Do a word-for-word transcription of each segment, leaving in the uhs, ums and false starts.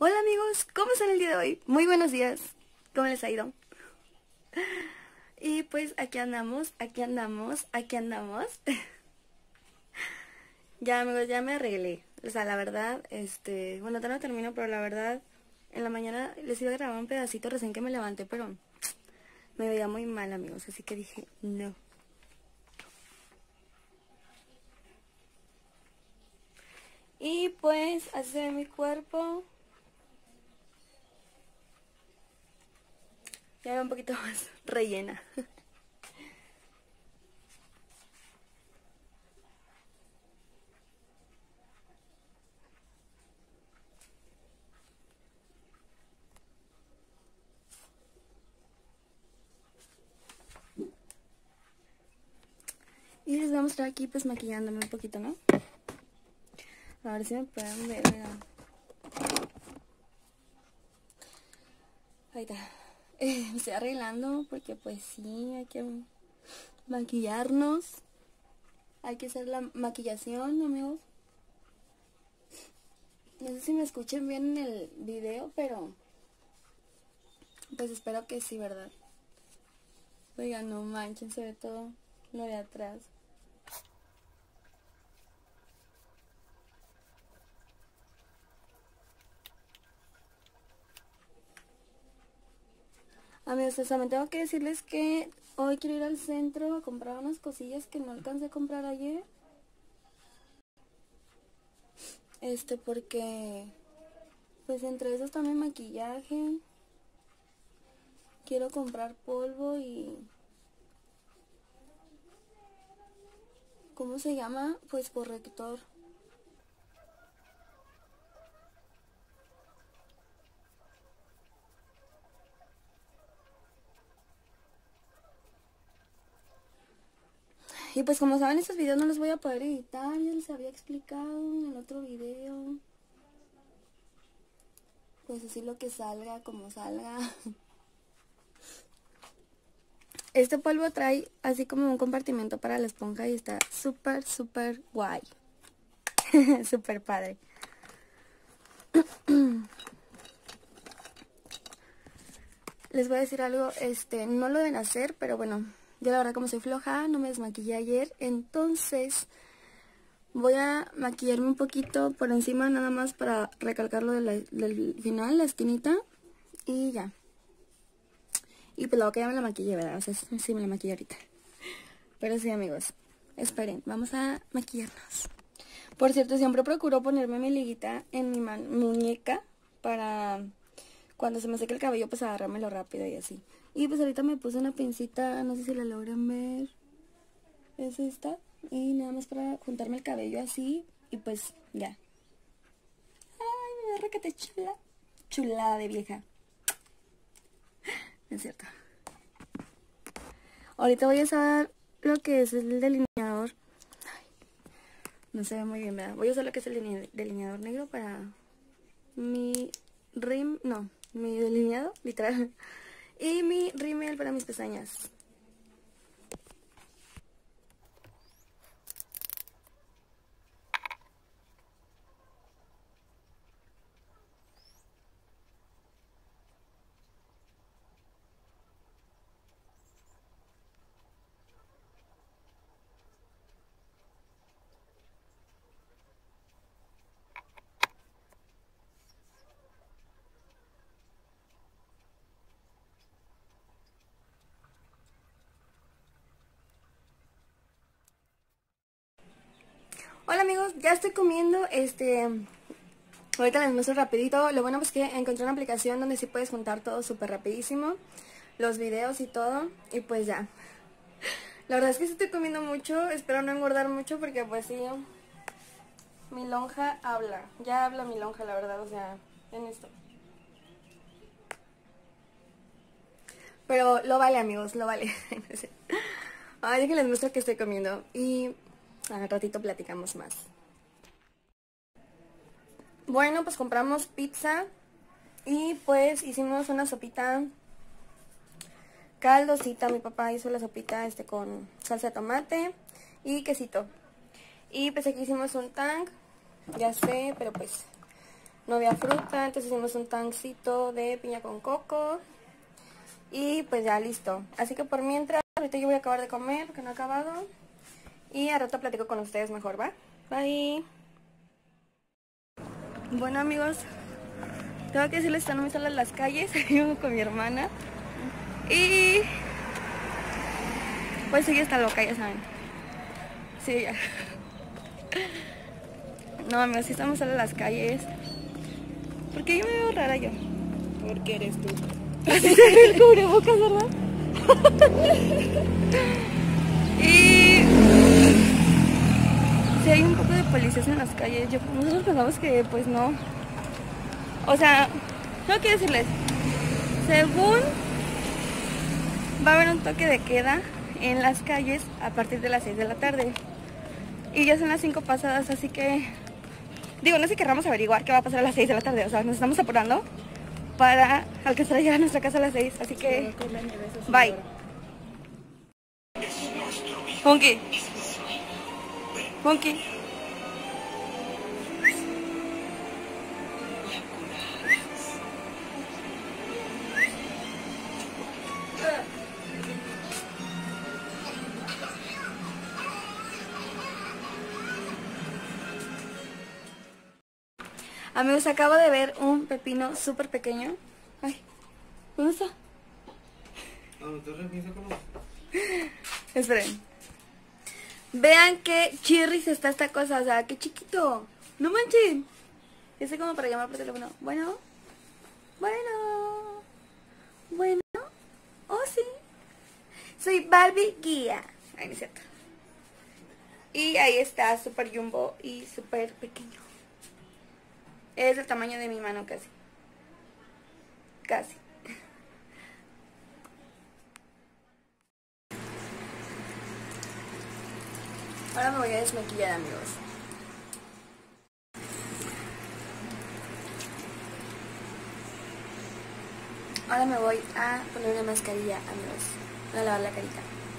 Hola amigos, ¿cómo están el día de hoy? Muy buenos días, ¿cómo les ha ido? Y pues aquí andamos, aquí andamos, aquí andamos. Ya amigos, ya me arreglé. O sea, la verdad, este, bueno, todavía no termino, pero la verdad, en la mañana les iba a grabar un pedacito recién que me levanté, pero me veía muy mal amigos, así que dije, no. Y pues, así se ve mi cuerpo. Ya me veo un poquito más rellena. Y les voy a mostrar aquí pues maquillándome un poquito, ¿no? A ver si me pueden ver, vean. Ahí está. Eh, me estoy arreglando porque pues sí, hay que maquillarnos. Hay que hacer la maquillación, amigos. No sé si me escuchen bien en el video, pero pues espero que sí, ¿verdad? Oigan, no manchen, se ve todo lo de atrás. Amigos, o sea, me tengo que decirles que hoy quiero ir al centro a comprar unas cosillas que no alcancé a comprar ayer. Este, porque pues entre esos está mi maquillaje. Quiero comprar polvo y... ¿cómo se llama? Pues corrector. Y pues como saben, estos videos no los voy a poder editar. Ya les había explicado en el otro video. Pues así lo que salga, como salga. Este polvo trae así como un compartimento para la esponja y está súper, súper guay. Súper padre. Les voy a decir algo, este, no lo deben hacer, pero bueno, yo la verdad como soy floja, no me desmaquillé ayer, entonces voy a maquillarme un poquito por encima nada más para recalcar lo de la, del final, la esquinita, y ya. Y pues luego que ya me la maquillé, ¿verdad? O sea, sí me la maquillé ahorita. Pero sí, amigos, esperen, vamos a maquillarnos. Por cierto, siempre procuro ponerme mi liguita en mi muñeca para cuando se me seque el cabello, pues agarrármelo rápido y así. Y pues ahorita me puse una pincita, no sé si la logran ver. Es esta. Y nada más para juntarme el cabello así. Y pues ya. Ay, me da requete chula. Chulada de vieja. Es cierto. Ahorita voy a usar lo que es el delineador. Ay, no se ve muy bien, ¿verdad? Voy a usar lo que es el delineador negro para mi rim... no, mi delineado, literal. Y mi rímel para mis pestañas. Hola amigos, ya estoy comiendo, este, ahorita les muestro rapidito. Lo bueno es que encontré una aplicación donde sí puedes juntar todo súper rapidísimo, los videos y todo, y pues ya. La verdad es que sí estoy comiendo mucho, espero no engordar mucho porque pues sí, mi lonja habla, ya habla mi lonja la verdad, o sea, en esto. Pero lo vale amigos, lo vale. Ay, déjenles muestro que estoy comiendo y al ratito platicamos más. Bueno, pues compramos pizza y pues hicimos una sopita caldosita. Mi papá hizo la sopita este con salsa de tomate y quesito. Y pues aquí hicimos un tang, ya sé, pero pues no había fruta, entonces hicimos un tancito de piña con coco. Y pues ya listo. Así que por mientras, ahorita yo voy a acabar de comer, porque no he acabado. Y a rato platico con ustedes mejor, ¿va? Bye. Bueno amigos, tengo que decirles que están muy solas las calles. Vivo con mi hermana. Y pues ella está loca, ya saben. Sí, ya. No amigos, sí estamos solas las calles. Porque yo me veo rara yo. Porque eres tú. Así se ve el cubrebocas, ¿verdad? Y si hay un poco de policías en las calles, yo, nosotros pensamos que pues no. O sea, tengo que decirles, según va a haber un toque de queda en las calles a partir de las seis de la tarde. Y ya son las cinco pasadas, así que digo, no sé si querramos averiguar qué va a pasar a las seis de la tarde. O sea, nos estamos apurando para alcanzar a llegar a nuestra casa a las seis, así que bye. Funky. Funky. Amigos, acabo de ver un pepino súper pequeño. Ay, ¿dónde está? Esperen. Vean qué chirris está esta cosa, o sea, qué chiquito. No manchen. Ese como para llamar por teléfono. Bueno. Bueno. Bueno. Oh, sí. Soy Barbie Guía. Ay, no es cierto. Y ahí está, súper jumbo y súper pequeño. Es del tamaño de mi mano casi. Casi. Ahora me voy a desmaquillar, amigos. Ahora me voy a poner una mascarilla, amigos. Voy a lavar la carita.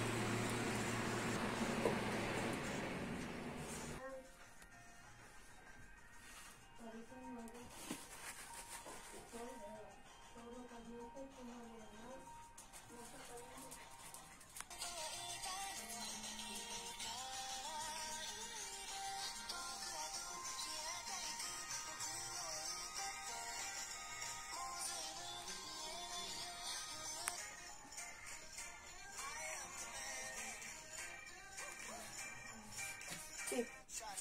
Sí.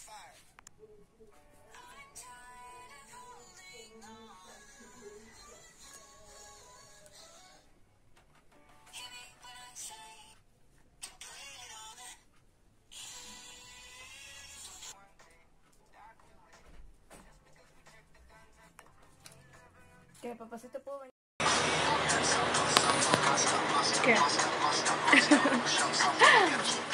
¿Qué, papá, si te puedo venir? ¿Qué?